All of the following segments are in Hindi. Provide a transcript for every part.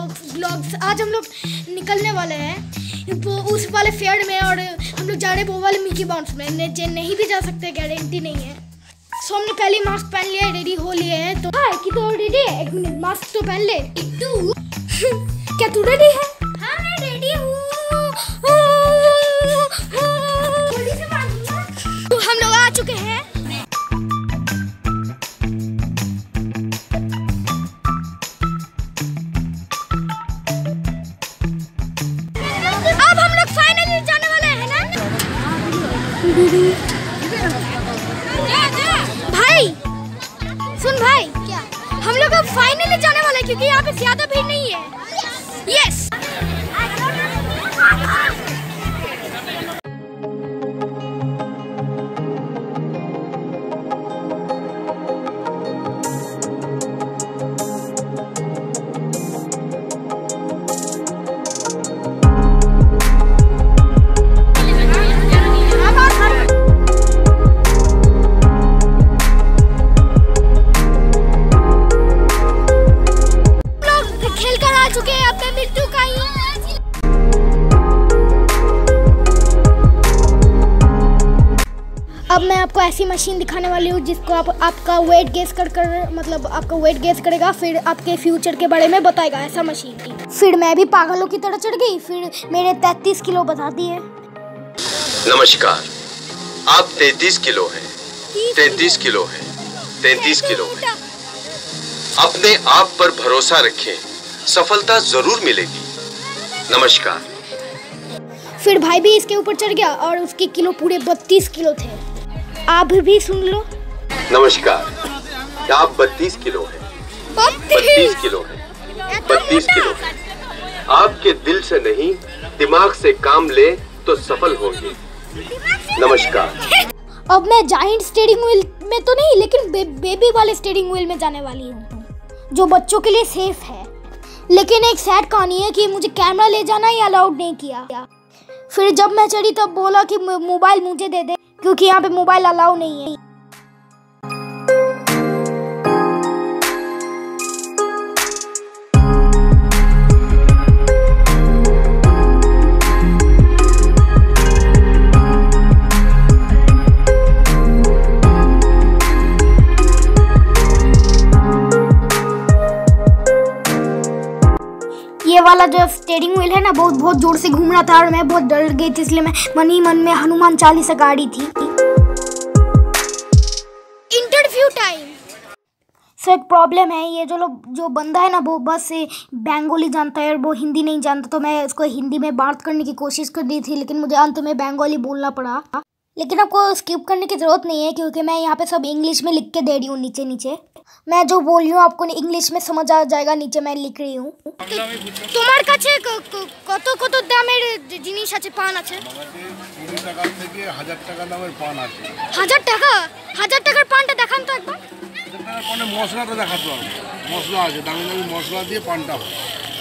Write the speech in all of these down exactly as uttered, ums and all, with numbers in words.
व्लॉग्स। आज हम लोग निकलने वाले हैं वो उस वाले फेयर में, और हम लोग जा रहे हैं वो वाले मिकी बाउंस में। ने, नहीं भी जा सकते, गारंटी नहीं है। सो हमने पहले ही मास्क पहन लिया है, रेडी हो लिए हैं। तो हाँ कि तो रेडी है, एक मिनट मास्क तो पहन ले। तू क्या तू रेडी है? हाँ मैं रेडी हूँ। तो हम लोग आ चुके हैं। अब हम लोग फाइनली जाने वाले हैं ना। भाई सुन भाई, क्या हम लोग अब फाइनली जाने वाले हैं क्योंकि यहाँ पे ज्यादा भीड़ नहीं है। यस अब मैं आपको ऐसी मशीन दिखाने वाली हूँ जिसको आप आपका वेट गेस कर कर मतलब आपका वेट गेस करेगा, फिर आपके फ्यूचर के बारे में बताएगा। ऐसा मशीन थी। फिर मैं भी पागलों की तरह चढ़ गई, फिर मेरे तैंतीस किलो बता दिए। नमस्कार, आप तैंतीस किलो हैं। तैंतीस किलो हैं। तैंतीस किलो हैं। अपने आप पर भरोसा रखें, सफलता जरूर मिलेगी। नमस्कार। फिर भाई भी इसके ऊपर चढ़ गया और उसके किलो पूरे बत्तीस किलो थे। आप भी सुन लो। नमस्कार, आप बत्तीस किलो हैं। बत्तीस किलो हैं। बत्तीस किलो हैं। आपके दिल से नहीं दिमाग से काम ले तो सफल होंगे। नमस्कार। अब मैं जाइंट स्टीयरिंग व्हील में तो नहीं, लेकिन बे, बेबी वाले स्टीयरिंग व्हील में जाने वाली हूँ जो बच्चों के लिए सेफ है। लेकिन एक सैड कहानी है कि मुझे कैमरा ले जाना ही अलाउड नहीं किया। फिर जब मैं चढ़ी तब बोला कि मोबाइल मुझे दे दे क्योंकि यहाँ पे मोबाइल अलाउ नहीं है। ये वाला जो स्टीयरिंग व्हील है ना, बहुत बहुत जोर से घूम रहा था और मैं बहुत डर गई थी, इसलिए मैं मन ही मन में हनुमान चालीसा गाड़ी थी। Interview time. सो एक प्रॉब्लम है, ये जो लोग जो बंदा है ना वो बस से बंगाली जानता है और वो हिंदी नहीं जानता, तो मैं उसको हिंदी में बात करने की कोशिश कर दी थी, लेकिन मुझे अंत में बंगाली बोलना पड़ा। लेकिन आपको स्किप करने की जरूरत नहीं है क्योंकि मैं यहाँ पे सब इंग्लिश में लिख के दे रही हूँ। नीचे नीचे मैं जो बोल रही हूँ आपको इंग्लिश में समझ आ जाएगा। नीचे मैं लिख रही हूँ। তোমার কাছে কত কত দামের জিনিস আছে, পান আছে? কুড়ি টাকা থেকে হাজার টাকা দামের পান আছে। হাজার টাকা? হাজার টাকার পানটা দেখান তো একবার। হাজার টাকার পানে মশলাটা দেখাতে হবে। মশলা আছে, দামি দামি মশলা দিয়ে পানটা হয়।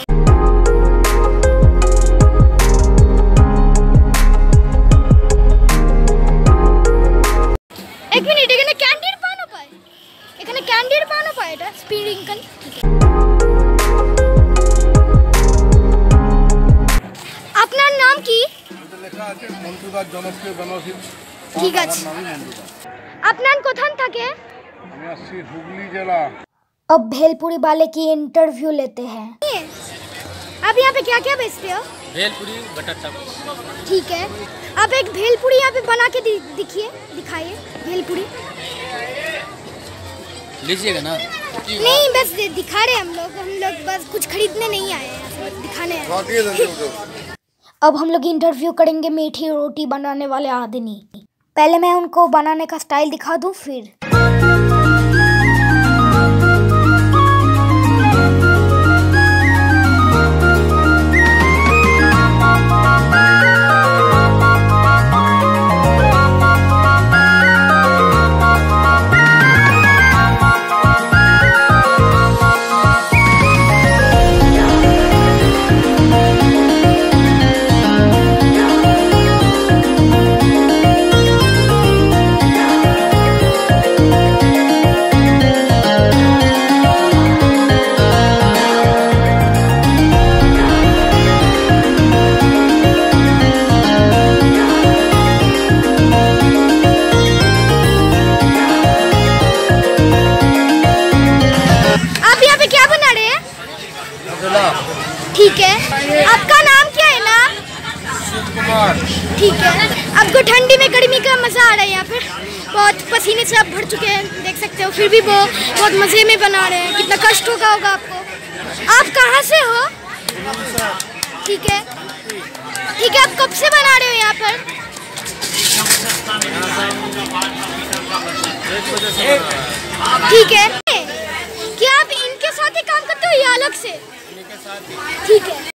এক মিনিট, এখানে ক্যান্ডির পানও পায়? এখানে ক্যান্ডির পানও পায়? এটা স্প্রিংকল। আপনার নাম কি? এটা লেখা আছে মন্টুদার জনপ্রিয় জনশীল। ঠিক আছে। আপনার কোথায় থাকে? আমি আসছি হুগলি জেলা। अब भेलपुरी वाले की इंटरव्यू लेते हैं। आप यहाँ पे क्या क्या बेचते हो? भेलपुरी, बटाटा। ठीक है, आप एक भेलपुरी यहाँ पे बना के दिखिए, दिखाइए भेलपुरी। लीजिएगा ना? नहीं, बस दिखा रहे हम लोग हम लोग बस कुछ खरीदने नहीं आए हैं, दिखाने हैं। अब हम लोग इंटरव्यू करेंगे मीठी रोटी बनाने वाले आदमी। पहले मैं उनको बनाने का स्टाइल दिखा दूं फिर। है। आपको ठंडी में गर्मी का मज़ा आ रहा है। यहाँ पर बहुत पसीने से आप भर चुके हैं, देख सकते हो, फिर भी वो बहुत मज़े में बना रहे हैं। कितना कष्ट होगा होगा आपको। आप कहाँ से हो? ठीक है ठीक है, आप कब से बना रहे हो यहाँ पर? ठीक है, क्या आप इनके साथ ही काम करते हो या अलग से? ठीक है।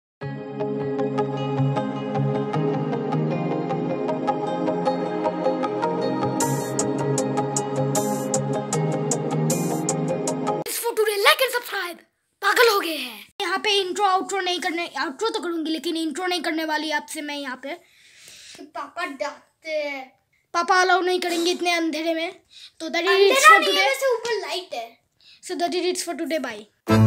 Like and subscribe. पागल हो गए हैं। यहाँ पे इंट्रो आउट्रो नहीं करने, आउट्रो तो करूंगी लेकिन इंट्रो नहीं करने वाली आपसे मैं यहाँ पे। पापा डांटते हैं। पापा अलाउ नहीं करेंगे इतने अंधेरे में। तो that is it's for today. ऊपर लाइट है। So that is it's for today, bye.